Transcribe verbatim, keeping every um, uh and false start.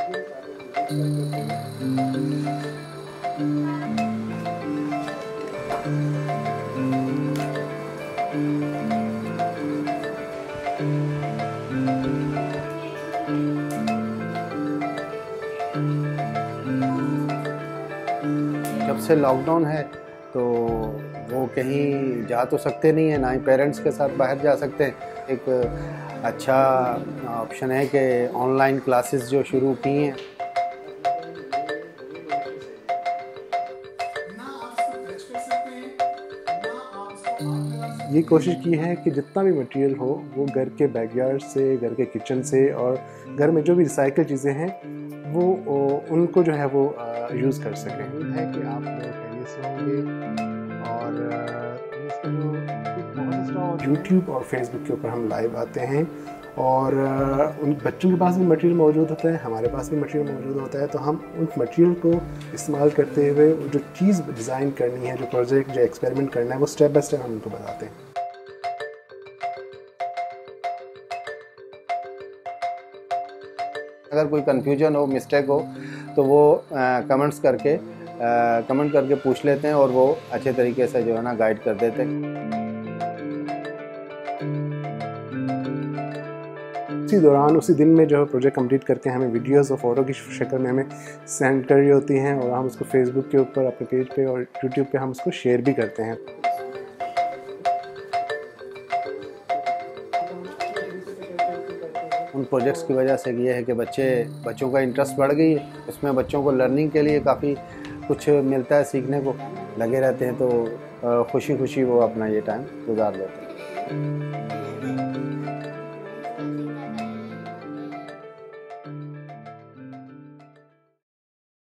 जब से लॉकडाउन है तो वो कहीं जा तो सकते नहीं है, ना ही पेरेंट्स के साथ बाहर जा सकते हैं। एक अच्छा ऑप्शन है कि ऑनलाइन क्लासेस जो शुरू की हैं, ये कोशिश की है कि जितना भी मटेरियल हो वो घर के बैकयार्ड से, घर के किचन से और घर में जो भी रिसाइकल चीज़ें हैं वो उनको जो है वो यूज़ कर सकें। उम्मीद है कि आप लोग खैरियत से होंगे और यूट्यूब और फेसबुक के ऊपर हम लाइव आते हैं और उन बच्चों के पास भी मटेरियल मौजूद होता है, हमारे पास भी मटेरियल मौजूद होता है, तो हम उन मटेरियल को इस्तेमाल करते हुए जो चीज़ डिज़ाइन करनी है, जो प्रोजेक्ट, जो एक्सपेरिमेंट करना है, वो स्टेप बाय स्टेप हम उनको बताते हैं। अगर कोई कन्फ्यूजन हो, मिस्टेक हो तो वो कमेंट्स करके कमेंट करके पूछ लेते हैं और वो अच्छे तरीके से जो है ना गाइड कर देते हैं। उसी दौरान उसी दिन में जो है प्रोजेक्ट कंप्लीट करके हमें वीडियोस और फोटो की शक्ल में हमें सेंड कर रही होती हैं और हम उसको फेसबुक के ऊपर, अपने पेज पे और यूट्यूब पे हम उसको शेयर भी करते हैं। उन प्रोजेक्ट्स की वजह से ये है कि बच्चे बच्चों का इंटरेस्ट बढ़ गई है, उसमें बच्चों को लर्निंग के लिए काफ़ी कुछ मिलता है, सीखने को लगे रहते हैं, तो खुशी खुशी वो अपना ये टाइम गुजार लेते हैं।